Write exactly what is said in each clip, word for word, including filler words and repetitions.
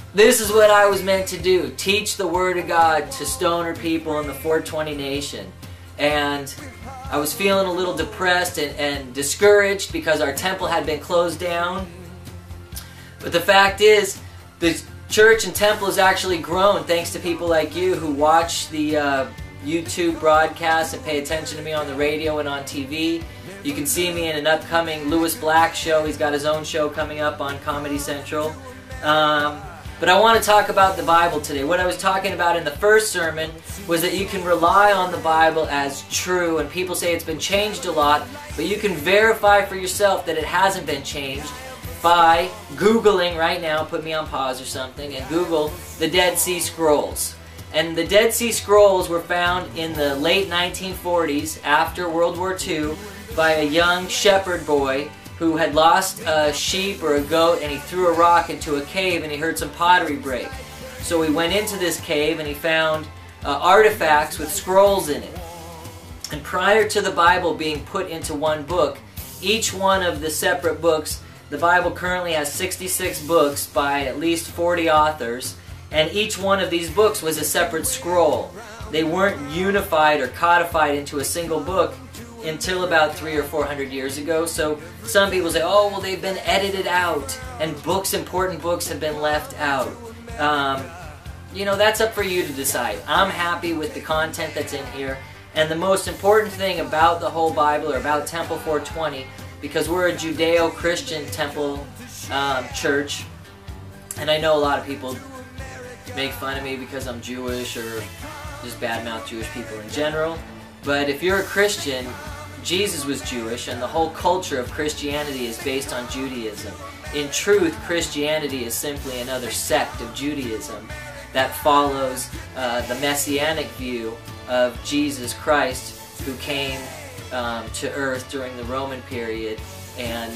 This is what I was meant to do. Teach the Word of God to stoner people in the four twenty nation. And I was feeling a little depressed and, and discouraged because our temple had been closed down. But the fact is, the church and temple has actually grown thanks to people like you who watch the uh, YouTube broadcasts and pay attention to me on the radio and on T V. You can see me in an upcoming Lewis Black show. He's got his own show coming up on Comedy Central. Um, but I want to talk about the Bible today. What I was talking about in the first sermon was that you can rely on the Bible as true, and people say it's been changed a lot, but you can verify for yourself that it hasn't been changed by Googling right now. Put me on pause or something and Google the Dead Sea Scrolls. And the Dead Sea Scrolls were found in the late nineteen forties after World War Two by a young shepherd boy who had lost a sheep or a goat, and he threw a rock into a cave and he heard some pottery break. So he went into this cave and he found uh, artifacts with scrolls in it. And prior to the Bible being put into one book, each one of the separate books, the Bible currently has sixty-six books by at least forty authors, and each one of these books was a separate scroll. They weren't unified or codified into a single book until about three or four hundred years ago. So some people say, oh, well, they've been edited out, and books, important books, have been left out. Um, you know, that's up for you to decide. I'm happy with the content that's in here, and the most important thing about the whole Bible, or about Temple four twenty, because we're a Judeo-Christian temple um, church, and I know a lot of people make fun of me because I'm Jewish or just badmouth Jewish people in general. But if you're a Christian, Jesus was Jewish, and the whole culture of Christianity is based on Judaism. In truth, Christianity is simply another sect of Judaism that follows uh, the messianic view of Jesus Christ, who came um, to earth during the Roman period, and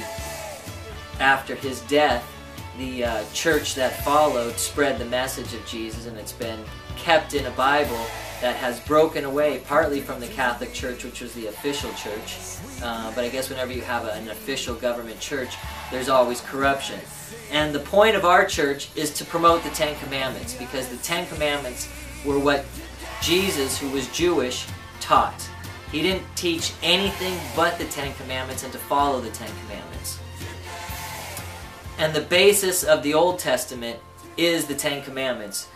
after his death, the uh, church that followed spread the message of Jesus, and it's been kept in a Bible that has broken away partly from the Catholic Church, which was the official church. Uh, but I guess whenever you have a, an official government church, there's always corruption. And the point of our church is to promote the Ten Commandments, because the Ten Commandments were what Jesus, who was Jewish, taught. He didn't teach anything but the Ten Commandments and to follow the Ten Commandments. And the basis of the Old Testament is the Ten Commandments.